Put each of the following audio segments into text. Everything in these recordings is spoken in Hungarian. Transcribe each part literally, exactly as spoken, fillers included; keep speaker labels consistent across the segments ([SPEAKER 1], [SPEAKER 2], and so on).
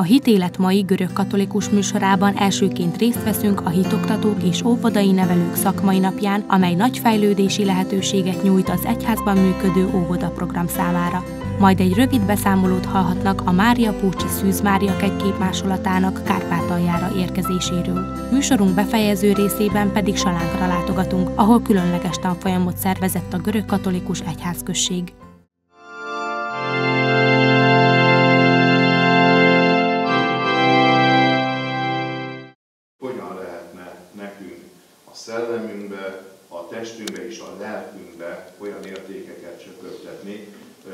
[SPEAKER 1] A Hitélet mai görögkatolikus műsorában elsőként részt veszünk a hitoktatók és óvodai nevelők szakmai napján, amely nagy fejlődési lehetőséget nyújt az egyházban működő óvodaprogram számára. Majd egy rövid beszámolót hallhatnak a Mária Pócsi Szűz Mária kegyképmásolatának Kárpátaljára érkezéséről. Műsorunk befejező részében pedig Salánkra látogatunk, ahol különleges tanfolyamot szervezett a görögkatolikus egyházközség.
[SPEAKER 2] Hogyan lehetne nekünk a szellemünkbe, a testünkbe és a lelkünkbe olyan értékeket csöpögtetni,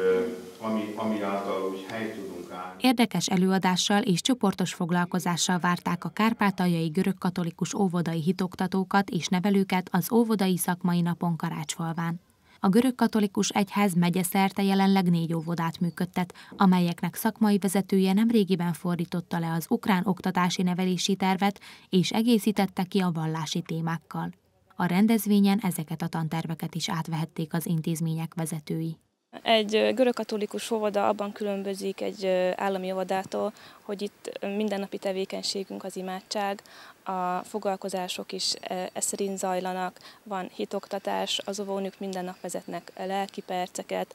[SPEAKER 2] ami, ami által úgy helyt tudunk állni.
[SPEAKER 1] Érdekes előadással és csoportos foglalkozással várták a kárpátaljai görögkatolikus óvodai hitoktatókat és nevelőket az óvodai szakmai napon Karácsfalván. A görögkatolikus egyház megyeszerte jelenleg négy óvodát működtet, amelyeknek szakmai vezetője nemrégiben fordította le az ukrán oktatási nevelési tervet és egészítette ki a vallási témákkal. A rendezvényen ezeket a tanterveket is átvehették az intézmények vezetői.
[SPEAKER 3] Egy görögkatolikus óvoda abban különbözik egy állami óvodától, hogy itt mindennapi tevékenységünk az imádság, a foglalkozások is ez szerint zajlanak, van hitoktatás, az óvónők minden nap vezetnek lelki perceket,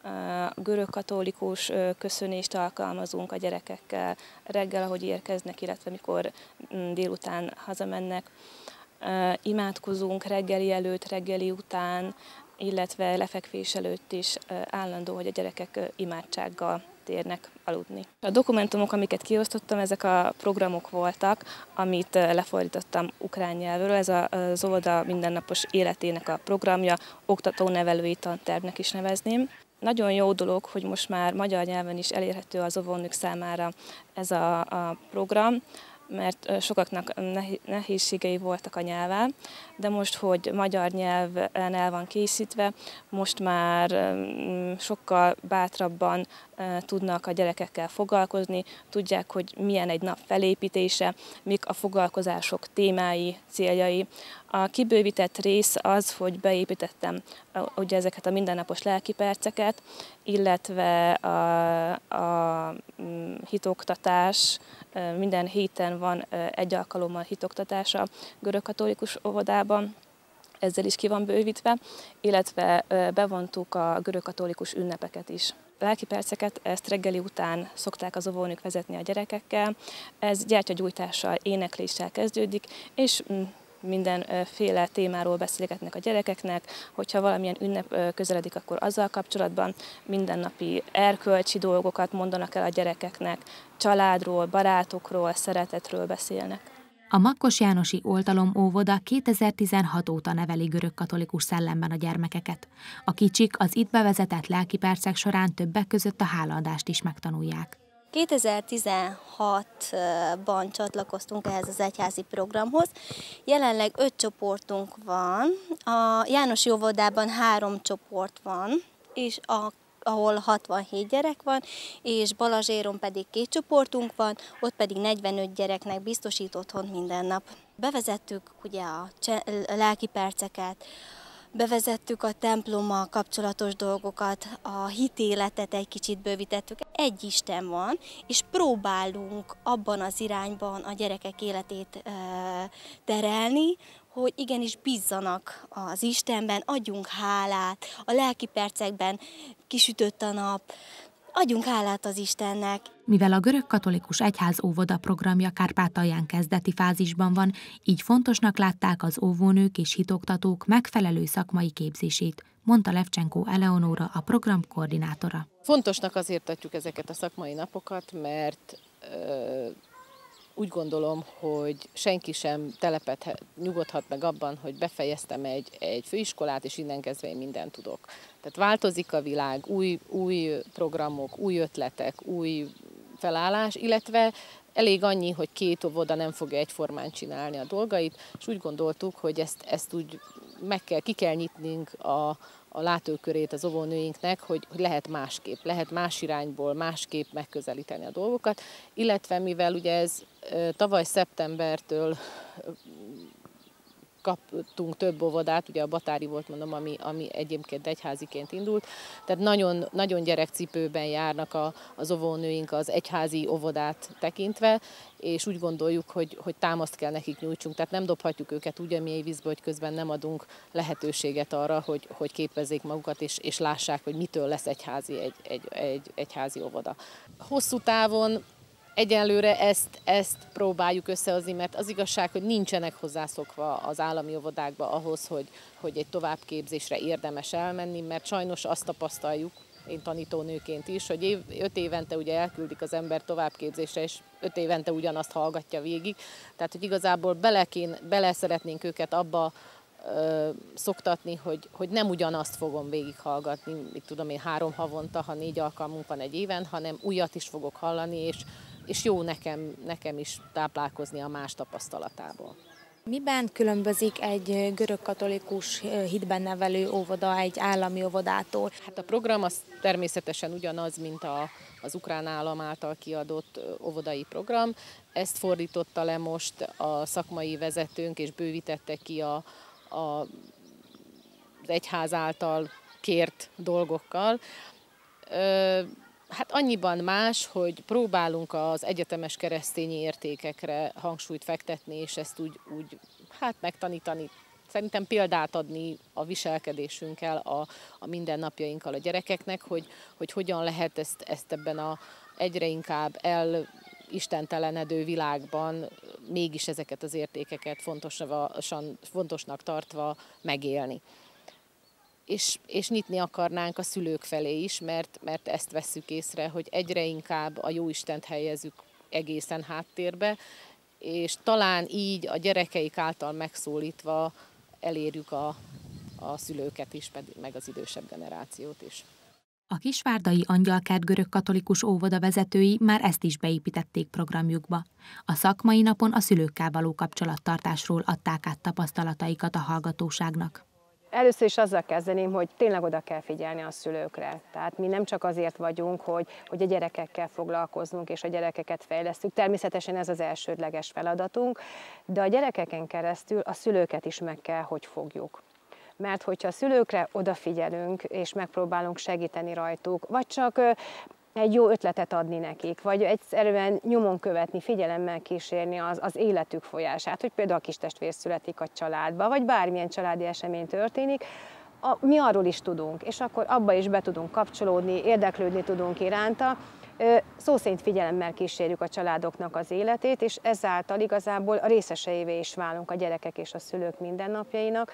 [SPEAKER 3] görögkatolikus köszönést alkalmazunk a gyerekekkel reggel, ahogy érkeznek, illetve mikor délután hazamennek. Imádkozunk reggeli előtt, reggeli után, illetve lefekvés előtt is állandó, hogy a gyerekek imádsággal térnek aludni. A dokumentumok, amiket kiosztottam, ezek a programok voltak, amit lefordítottam ukrán nyelvről. Ez az óvoda mindennapos életének a programja, oktató-nevelői tantervnek is nevezném. Nagyon jó dolog, hogy most már magyar nyelven is elérhető az óvónők számára ez a, a program, mert sokaknak nehézségei voltak a nyelven, de most, hogy magyar nyelven el van készítve, most már sokkal bátrabban tudnak a gyerekekkel foglalkozni, tudják, hogy milyen egy nap felépítése, mik a foglalkozások témái, céljai. A kibővített rész az, hogy beépítettem ugye ezeket a mindennapos lelkiperceket, illetve a, a hitoktatás, minden héten van egy alkalommal hitoktatása görögkatolikus óvodában, ezzel is ki van bővítve, illetve bevontuk a görögkatolikus ünnepeket is. A lelkiperceket ezt reggeli után szokták az óvónők vezetni a gyerekekkel, ez gyertyagyújtással, énekléssel kezdődik, és mindenféle témáról beszélgetnek a gyerekeknek, hogyha valamilyen ünnep közeledik, akkor azzal kapcsolatban mindennapi erkölcsi dolgokat mondanak el a gyerekeknek, családról, barátokról, szeretetről beszélnek.
[SPEAKER 1] A Makkos Jánosi Oltalom óvoda kétezer-tizenhat óta neveli görögkatolikus szellemben a gyermekeket. A kicsik az itt bevezetett lelkipercek során többek között a hálaadást is megtanulják.
[SPEAKER 4] kétezer-tizenhatban csatlakoztunk ehhez az egyházi programhoz. Jelenleg öt csoportunk van. A Jánosi óvodában három csoport van, és a ahol hatvanhét gyerek van, és Balazséron pedig két csoportunk van, ott pedig negyvenöt gyereknek biztosít otthont minden nap. Bevezettük ugye a lelkiperceket, bevezettük a templommal kapcsolatos dolgokat, a hitéletet egy kicsit bővítettük. Egy Isten van, és próbálunk abban az irányban a gyerekek életét e, terelni, hogy igenis bízzanak az Istenben, adjunk hálát, a lelkipercekben kisütött a nap, adjunk hálát az Istennek.
[SPEAKER 1] Mivel a görögkatolikus egyház óvoda programja Kárpátalján kezdeti fázisban van, így fontosnak látták az óvónők és hitoktatók megfelelő szakmai képzését, mondta Levcsenkó Eleonóra, a program koordinátora.
[SPEAKER 5] Fontosnak azért tartjuk ezeket a szakmai napokat, mert ö, úgy gondolom, hogy senki sem telepedhet, nyugodhat meg abban, hogy befejeztem egy, egy főiskolát, és innen kezdve én mindent tudok. Tehát változik a világ, új, új programok, új ötletek, új felállás, illetve elég annyi, hogy két óvoda nem fogja egyformán csinálni a dolgait, és úgy gondoltuk, hogy ezt, ezt úgy meg kell, ki kell nyitnunk a, a látókörét az óvónőinknek, hogy, hogy lehet másképp, lehet más irányból, másképp megközelíteni a dolgokat, illetve mivel ugye ez tavaly szeptembertől kaptunk több óvodát, ugye a Batári volt, mondom, ami, ami egyébként egyháziként indult, tehát nagyon, nagyon gyerekcipőben járnak a, az óvónőink az egyházi óvodát tekintve, és úgy gondoljuk, hogy, hogy támaszt kell nekik nyújtsunk, tehát nem dobhatjuk őket úgy a mély vízbe, hogy közben nem adunk lehetőséget arra, hogy, hogy képezzék magukat, és, és lássák, hogy mitől lesz egyházi egy, egy, egy egyházi óvoda. Hosszú távon egyelőre ezt, ezt próbáljuk összehozni, mert az igazság, hogy nincsenek hozzászokva az állami óvodákba ahhoz, hogy, hogy egy továbbképzésre érdemes elmenni, mert sajnos azt tapasztaljuk, én tanítónőként is, hogy év, öt évente ugye elküldik az ember továbbképzésre, és öt évente ugyanazt hallgatja végig. Tehát, hogy igazából bele, kén, bele szeretnénk őket abba ö, szoktatni, hogy, hogy nem ugyanazt fogom végighallgatni, mit tudom én, három havonta, ha négy alkalmunk van egy éven, hanem újat is fogok hallani, és, és jó nekem, nekem is táplálkozni a más tapasztalatából.
[SPEAKER 1] Miben különbözik egy görögkatolikus hitben nevelő óvoda egy állami óvodától?
[SPEAKER 5] Hát a program az természetesen ugyanaz, mint a, az ukrán állam által kiadott óvodai program. Ezt fordította le most a szakmai vezetőnk, és bővítette ki a, a, az egyház által kért dolgokkal. Ö, Hát annyiban más, hogy próbálunk az egyetemes keresztényi értékekre hangsúlyt fektetni, és ezt úgy, úgy hát megtanítani, szerintem példát adni a viselkedésünkkel, a, a mindennapjainkkal a gyerekeknek, hogy, hogy hogyan lehet ezt, ezt ebben a egyre inkább el istentelenedő világban mégis ezeket az értékeket fontosan, fontosnak tartva megélni. És, és nyitni akarnánk a szülők felé is, mert, mert ezt vesszük észre, hogy egyre inkább a Jóistent helyezzük egészen háttérbe, és talán így a gyerekeik által megszólítva elérjük a, a szülőket is, meg az idősebb generációt is.
[SPEAKER 1] A kisvárdai Angyalkert görögkatolikus óvoda vezetői már ezt is beépítették programjukba. A szakmai napon a szülőkkel való kapcsolattartásról adták át tapasztalataikat a hallgatóságnak.
[SPEAKER 6] Először is azzal kezdeném, hogy tényleg oda kell figyelni a szülőkre. Tehát mi nem csak azért vagyunk, hogy, hogy a gyerekekkel foglalkoznunk és a gyerekeket fejlesztjük. Természetesen ez az elsődleges feladatunk, de a gyerekeken keresztül a szülőket is meg kell, hogy fogjuk. Mert hogyha a szülőkre odafigyelünk és megpróbálunk segíteni rajtuk, vagy csak egy jó ötletet adni nekik, vagy egyszerűen nyomon követni, figyelemmel kísérni az, az életük folyását, hogy például a kistestvér születik a családba, vagy bármilyen családi esemény történik, a, mi arról is tudunk, és akkor abba is be tudunk kapcsolódni, érdeklődni tudunk iránta, szó szerint figyelemmel kísérjük a családoknak az életét, és ezáltal igazából a részeseivé is válunk a gyerekek és a szülők mindennapjainak,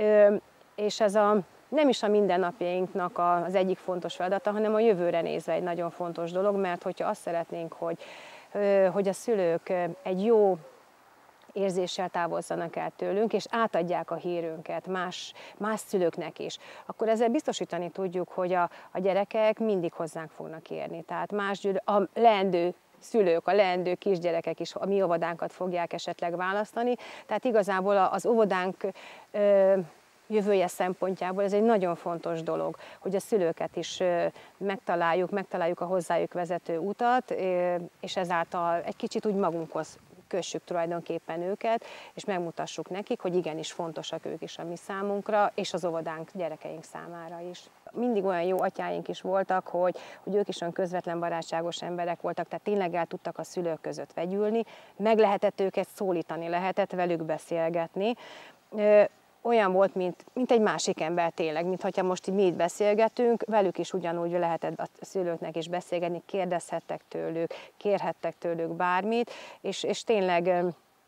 [SPEAKER 6] és ez a nem is a mindennapjainknak az egyik fontos feladata, hanem a jövőre nézve egy nagyon fontos dolog, mert hogyha azt szeretnénk, hogy, hogy a szülők egy jó érzéssel távozzanak el tőlünk, és átadják a hírünket más, más szülőknek is, akkor ezzel biztosítani tudjuk, hogy a, a gyerekek mindig hozzánk fognak érni. Tehát más gyűl, a leendő szülők, a leendő kisgyerekek is a mi óvodánkat fogják esetleg választani. Tehát igazából az óvodánk ö, jövője szempontjából ez egy nagyon fontos dolog, hogy a szülőket is megtaláljuk, megtaláljuk a hozzájuk vezető utat, és ezáltal egy kicsit úgy magunkhoz kössük tulajdonképpen őket, és megmutassuk nekik, hogy igenis fontosak ők is a mi számunkra, és az óvodánk gyerekeink számára is. Mindig olyan jó atyáink is voltak, hogy, hogy ők is olyan közvetlen barátságos emberek voltak, tehát tényleg el tudtak a szülők között vegyülni, meg lehetett őket szólítani, lehetett velük beszélgetni. Olyan volt, mint, mint egy másik ember tényleg, mint hogyha most mi itt beszélgetünk, velük is ugyanúgy lehetett a szülőknek is beszélgetni, kérdezhettek tőlük, kérhettek tőlük bármit, és, és tényleg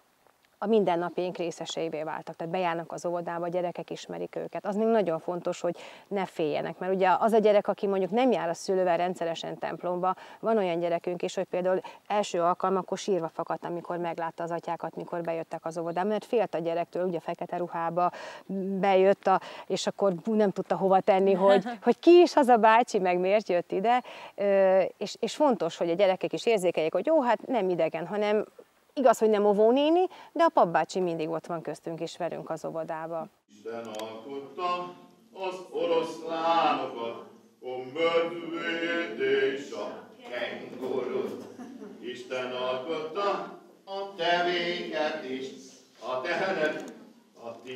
[SPEAKER 6] a mindennapjaink részeseivé váltak, tehát bejárnak az óvodába, a gyerekek ismerik őket. Az még nagyon fontos, hogy ne féljenek, mert ugye az a gyerek, aki mondjuk nem jár a szülővel rendszeresen templomba, van olyan gyerekünk is, hogy például első alkalmakkor sírva fakadt, amikor meglátta az atyákat, mikor bejöttek az óvodába, mert félt a gyerektől, ugye fekete ruhába bejött, a, és akkor nem tudta hova tenni, hogy, hogy ki is az a bácsi, meg miért jött ide, és, és fontos, hogy a gyerekek is érzékeljék, hogy jó, hát nem idegen, hanem igaz, hogy nem óvónéni, de a papbácsi mindig ott van köztünk és velünk az óvodába.
[SPEAKER 2] Isten alkotta az oroszlánokat, a mödvét és a kengurut. Isten alkotta a tevéket is, a tehenet, a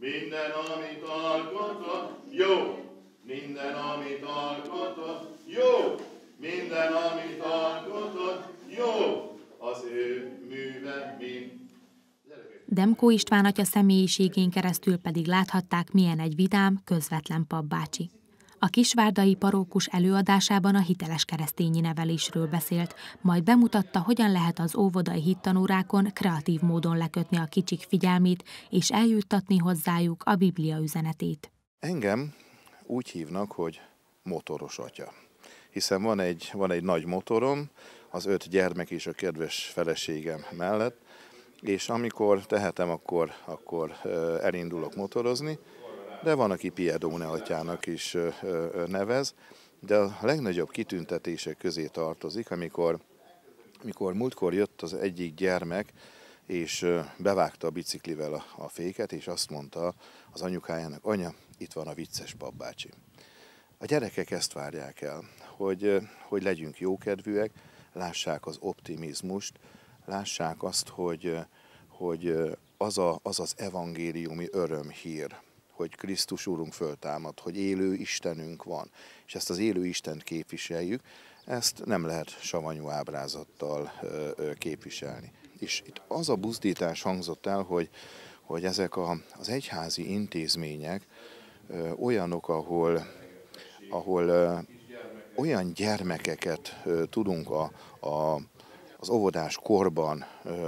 [SPEAKER 2] minden, amit alkotott, jó. Minden, amit alkotott, jó. Minden, amit alkotott, jó. Az ő műve mind.
[SPEAKER 1] Demko István atya személyiségén keresztül pedig láthatták, milyen egy vidám, közvetlen papbácsi. A kisvárdai parókus előadásában a hiteles keresztényi nevelésről beszélt, majd bemutatta, hogyan lehet az óvodai hittanórákon kreatív módon lekötni a kicsik figyelmét és eljuttatni hozzájuk a Biblia üzenetét.
[SPEAKER 7] Engem úgy hívnak, hogy motoros atya, hiszen van egy, van egy nagy motorom, az öt gyermek és a kedves feleségem mellett, és amikor tehetem, akkor, akkor elindulok motorozni, de van, aki Piedone atyának is nevez, de a legnagyobb kitüntetések közé tartozik, amikor, amikor múltkor jött az egyik gyermek, és bevágta a biciklivel a, a féket, és azt mondta az anyukájának, anya, itt van a vicces papbácsi. A gyerekek ezt várják el, hogy, hogy legyünk jókedvűek, lássák az optimizmust, lássák azt, hogy, hogy az, a, az az evangéliumi örömhír, hogy Krisztus Úrunk föltámad, hogy élő Istenünk van, és ezt az élő Istent képviseljük, ezt nem lehet savanyú ábrázattal képviselni. És itt az a buzdítás hangzott el, hogy, hogy ezek a, az egyházi intézmények olyanok, ahol, ahol olyan gyermekeket tudunk a, a, az óvodás korban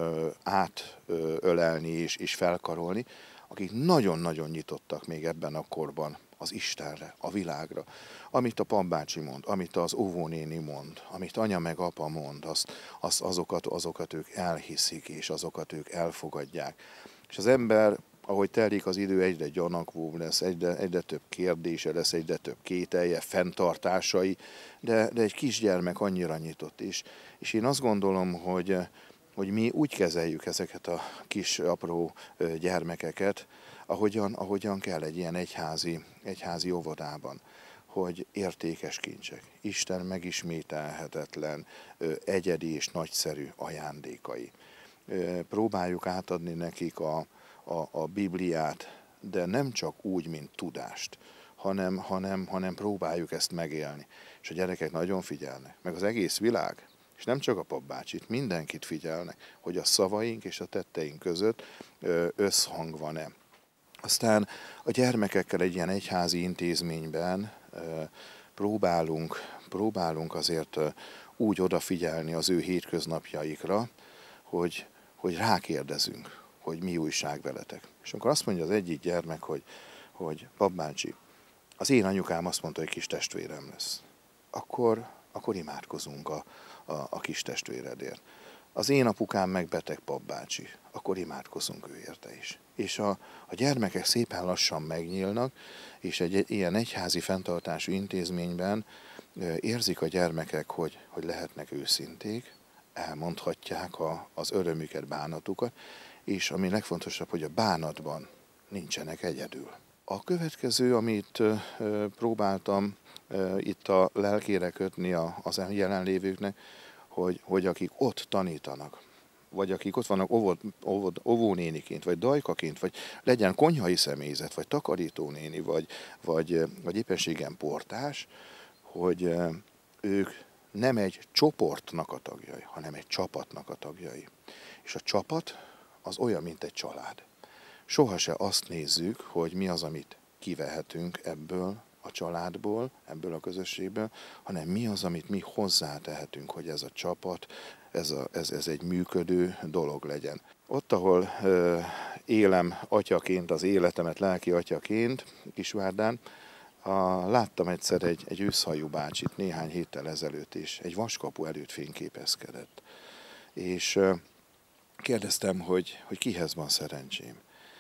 [SPEAKER 7] átölelni és, és felkarolni, akik nagyon-nagyon nyitottak még ebben a korban az Istenre, a világra. Amit a papbácsi mond, amit az óvónéni mond, amit anya meg apa mond, azt, azt, azokat, azokat ők elhiszik, és azokat ők elfogadják. És az ember, ahogy telik az idő, egyre gyanakvóbb lesz, egyre, egyre több kérdése lesz, egyre több kételje, fenntartásai, de, de egy kisgyermek annyira nyitott is. És én azt gondolom, hogy hogy mi úgy kezeljük ezeket a kis apró gyermekeket, ahogyan, ahogyan kell egy ilyen egyházi, egyházi óvodában, hogy értékes kincsek, Isten megismételhetetlen, egyedi és nagyszerű ajándékai. Próbáljuk átadni nekik a, a, a Bibliát, de nem csak úgy, mint tudást, hanem, hanem, hanem próbáljuk ezt megélni. És a gyerekek nagyon figyelnek, meg az egész világ. És nem csak a papbácsit, mindenkit figyelnek, hogy a szavaink és a tetteink között összhang van-e. Aztán a gyermekekkel egy ilyen egyházi intézményben próbálunk, próbálunk azért úgy odafigyelni az ő hétköznapjaikra, hogy, hogy rákérdezünk, hogy mi újság veletek. És amikor azt mondja az egyik gyermek, hogy, hogy papbácsi, az én anyukám azt mondta, hogy kis testvérem lesz, akkor, akkor imádkozunk a a, a kis testvéredért. Az én apukám meg beteg papbácsi, akkor imádkozunk ő érte is. És a, a gyermekek szépen lassan megnyílnak, és egy, egy ilyen egyházi fenntartású intézményben érzik a gyermekek, hogy, hogy lehetnek őszinték, elmondhatják a, az örömüket, bánatukat, és ami legfontosabb, hogy a bánatban nincsenek egyedül. A következő, amit próbáltam itt a lelkére kötni az jelenlévőknek, hogy, hogy akik ott tanítanak, vagy akik ott vannak óvod, óvod, óvónéniként, vagy dajkaként, vagy legyen konyhai személyzet, vagy takarítónéni, vagy, vagy, vagy éppenségen portás, hogy ők nem egy csoportnak a tagjai, hanem egy csapatnak a tagjai. És a csapat az olyan, mint egy család. Soha se azt nézzük, hogy mi az, amit kivehetünk ebből a családból, ebből a közösségből, hanem mi az, amit mi hozzátehetünk, hogy ez a csapat, ez, a, ez, ez egy működő dolog legyen. Ott, ahol ö, élem atyaként az életemet, lelki atyaként, Kisvárdán, a, láttam egyszer egy, egy őszhajú bácsit néhány héttel ezelőtt, és egy vaskapu előtt fényképezkedett. És ö, kérdeztem, hogy, hogy kihez van szerencsém.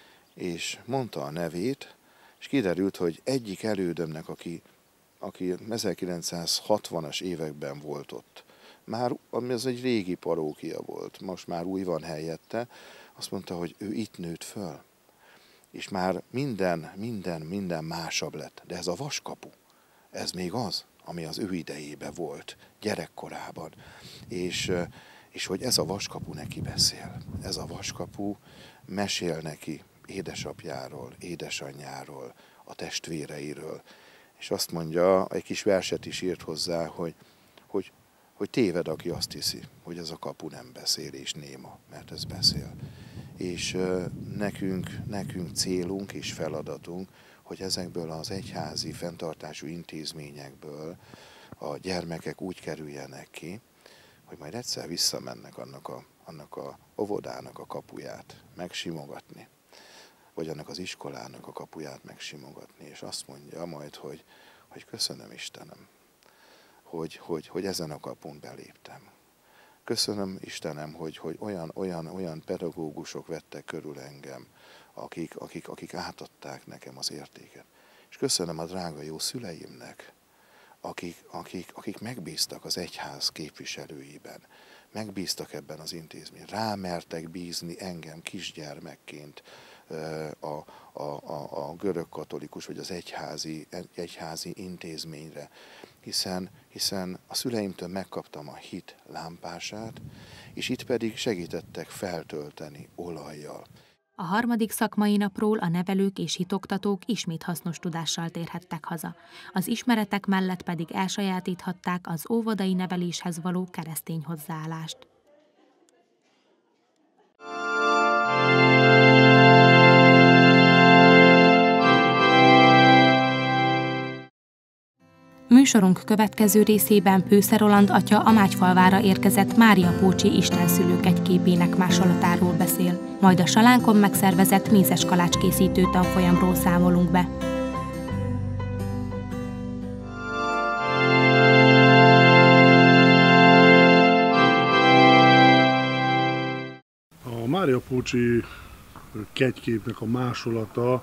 [SPEAKER 7] És mondta a nevét, és kiderült, hogy egyik elődömnek, aki, aki ezerkilencszázhatvanas években volt ott, már az egy régi parókia volt, most már új van helyette, azt mondta, hogy ő itt nőtt föl. És már minden, minden, minden másabb lett. De ez a vaskapu, ez még az, ami az ő idejében volt, gyerekkorában. És, és hogy ez a vaskapu neki beszél. Ez a vaskapu mesél neki édesapjáról, édesanyjáról, a testvéreiről. És azt mondja, egy kis verset is írt hozzá, hogy, hogy, hogy téved, aki azt hiszi, hogy ez a kapu nem beszél, és néma, mert ez beszél. És nekünk, nekünk célunk és feladatunk, hogy ezekből az egyházi fenntartású intézményekből a gyermekek úgy kerüljenek ki, hogy majd egyszer visszamennek annak a, annak a óvodának a kapuját megsimogatni, vagy annak az iskolának a kapuját megsimogatni, és azt mondja majd, hogy, hogy köszönöm Istenem, hogy, hogy, hogy ezen a kapun beléptem. Köszönöm Istenem, hogy, hogy olyan, olyan, olyan pedagógusok vettek körül engem, akik, akik, akik átadták nekem az értéket. És köszönöm a drága jó szüleimnek, akik, akik, akik megbíztak az egyház képviselőiben, megbíztak ebben az intézményben, rámertek bízni engem kisgyermekként a, a, a, a görög katolikus vagy az egyházi, egyházi intézményre, hiszen, hiszen a szüleimtől megkaptam a hit lámpását, és itt pedig segítettek feltölteni olajjal.
[SPEAKER 1] A harmadik szakmai napról a nevelők és hitoktatók ismét hasznos tudással térhettek haza. Az ismeretek mellett pedig elsajátíthatták az óvodai neveléshez való keresztény hozzáállást. Műsorunk következő részében Pősze Roland atya Amágyfalvára érkezett Mária Pócsi istenszülők egyképének másolatáról beszél, majd a Salánkon megszervezett mézes kalácskészítő tanfolyamról számolunk be.
[SPEAKER 8] A Mária Pócsi kegyképnek a másolata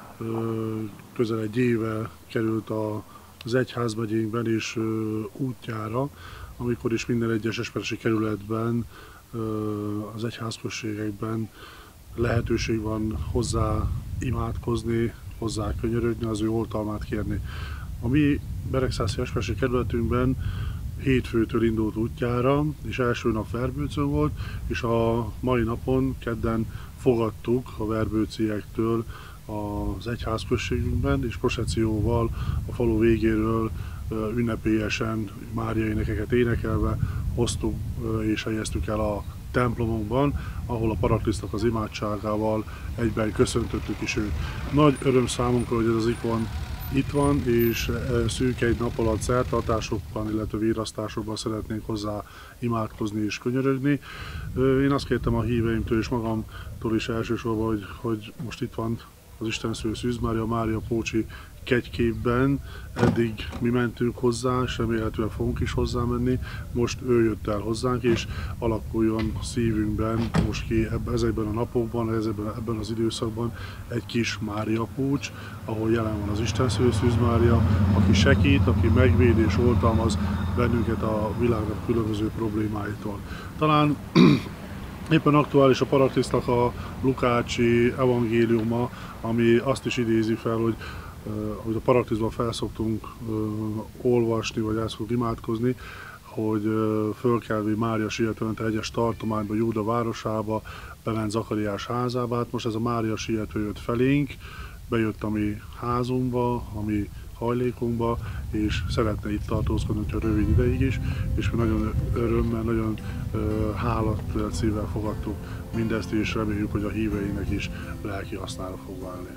[SPEAKER 8] közel egy éve került a az egyházmegyénkben és útjára, amikor is minden egyes esperesi kerületben, az egyházközségekben lehetőség van hozzá imádkozni, hozzá könyörögni, az ő oltalmát kérni. A mi beregszászi esperesi kerületünkben hétfőtől indult útjára, és első nap Verbőcön volt, és a mai napon, kedden fogadtuk a verbőciektől az egyházközségünkben, és processzióval a falu végéről ünnepélyesen Mária énekeket énekelve hoztuk és helyeztük el a templomunkban, ahol a Paraklisztnak az imádságával egyben köszöntöttük is őt. Nagy öröm számunkra, hogy ez az ikon itt van, és szűk egy nap alatt szertartásokban, illetve virasztásokban szeretnénk hozzá imádkozni és könyörögni. Én azt kértem a híveimtől és magamtól is elsősorban, hogy, hogy most itt van az istenszülő Szűz Mária, Mária Pócsi kegyképben. Eddig mi mentünk hozzá, és remélhetően fogunk is hozzá menni. Most ő jött el hozzánk, és alakuljon szívünkben most ki ezekben a napokban, ezekben, ebben az időszakban egy kis Mária Pócs, ahol jelen van az istenszülő Szűz Mária, aki segít, aki megvéd és oltalmaz bennünket a világnak különböző problémáitól. Talán éppen aktuális a Paraklisztnak a lukácsi evangéliuma, ami azt is idézi fel, hogy hogy a Paraklisztban felszoktunk olvasni, vagy el szoktunk imádkozni, hogy fölkelvi Mária sietően a hegyes tartományba, Júda városába, bement Zakariás házába. Hát most ez a Mária siető jött felénk, bejött a mi házunkba, a mi hajlékunkba, és szeretne itt tartózkodni, hogyha rövid ideig is, és mi nagyon örömmel, nagyon hálat szívvel fogadtuk mindezt, és reméljük, hogy a híveinek is lelki hasznára fog válni.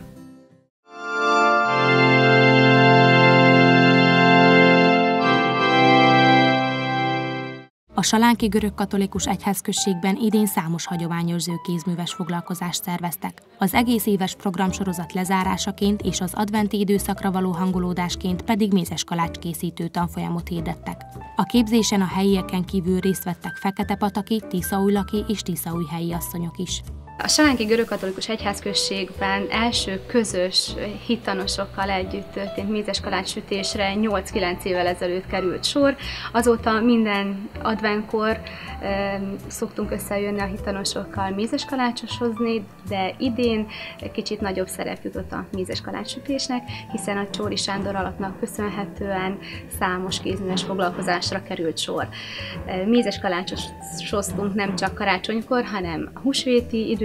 [SPEAKER 1] A salánki görögkatolikus egyházközségben idén számos hagyományőrző kézműves foglalkozást szerveztek. Az egész éves programsorozat lezárásaként és az adventi időszakra való hangolódásként pedig mézes kalácskészítő tanfolyamot hirdettek. A képzésen a helyieken kívül részt vettek feketepataki, tiszaújlaki és tiszaújhelyi asszonyok is.
[SPEAKER 9] A salánki görögkatolikus egyházközségben első közös hittanosokkal együtt történt mézes kalácssütésre nyolc-kilenc évvel ezelőtt került sor. Azóta minden adventkor e, szoktunk összejönni a hittanosokkal mézes kalácsosozni, de idén kicsit nagyobb szerep jutott a mézes kalácssütésnek, hiszen a Csóri Sándor alapnak köszönhetően számos kézműves foglalkozásra került sor. Mézes kalácsosoztunk nem csak karácsonykor, hanem a húsvéti idő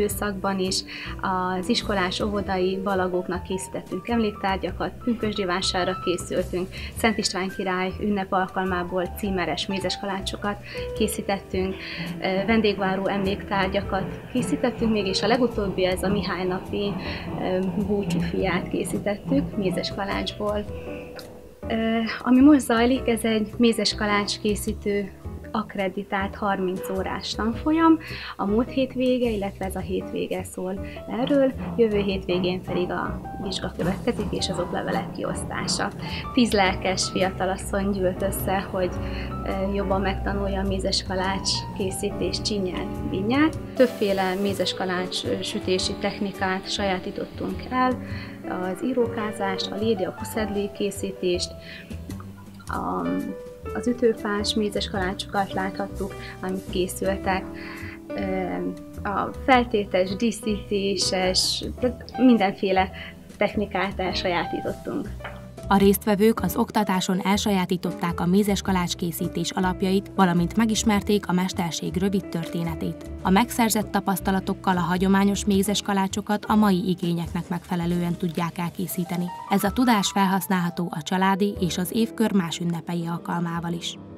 [SPEAKER 9] időszakban is az iskolás óvodai balagoknak készítettünk emléktárgyakat, pünkösdi vásárra készültünk, Szent István király ünnep alkalmából címeres mézeskalácsokat készítettünk, vendégváró emléktárgyakat készítettünk, mégis a legutóbbi ez a Mihály napi búcsúfiát készítettük mézeskalácsból. Ami most zajlik, ez egy mézeskalács készítő akkreditált harminc órás tanfolyam, a múlt hétvége, illetve ez a hétvége szól erről, jövő hétvégén pedig a vizsga következik és az oklevelek kiosztása. Tíz lelkes fiatalasszony gyűlt össze, hogy jobban megtanulja a mézeskalács készítés csinyát, vinyát. Többféle mézeskalács sütési technikát sajátítottunk el, az írókázást, a lédi, a puszedli készítést, a az ütőfás mézeskalácsokat láthattuk, amik készültek, a feltétes, díszítéses, mindenféle technikát elsajátítottunk.
[SPEAKER 1] A résztvevők az oktatáson elsajátították a mézeskalács készítés alapjait, valamint megismerték a mesterség rövid történetét. A megszerzett tapasztalatokkal a hagyományos mézeskalácsokat a mai igényeknek megfelelően tudják elkészíteni. Ez a tudás felhasználható a családi és az évkör más ünnepei alkalmával is.